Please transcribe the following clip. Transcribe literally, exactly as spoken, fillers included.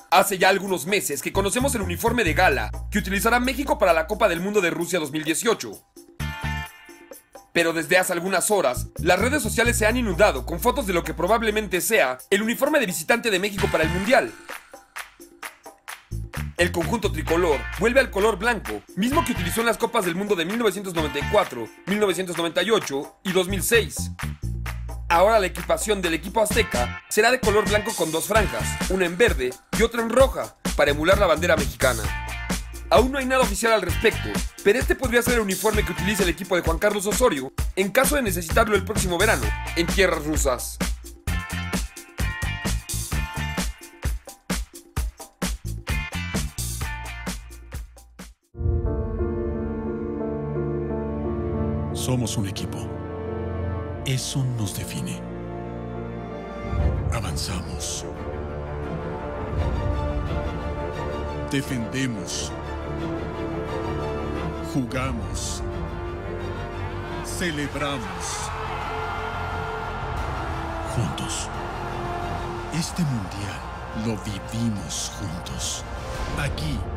Hace ya algunos meses que conocemos el uniforme de gala que utilizará México para la Copa del Mundo de Rusia dos mil dieciocho. Pero desde hace algunas horas, las redes sociales se han inundado con fotos de lo que probablemente sea el uniforme de visitante de México para el Mundial. El conjunto tricolor vuelve al color blanco, mismo que utilizó en las Copas del Mundo de mil novecientos noventa y cuatro, mil novecientos noventa y ocho y dos mil seis. Ahora la equipación del equipo azteca será de color blanco con dos franjas, una en verde y otra en roja, para emular la bandera mexicana. Aún no hay nada oficial al respecto, pero este podría ser el uniforme que utilice el equipo de Juan Carlos Osorio en caso de necesitarlo el próximo verano, en tierras rusas. Somos un equipo. Eso nos define. Avanzamos. Defendemos. Jugamos. Celebramos. Juntos. Este mundial lo vivimos juntos. Aquí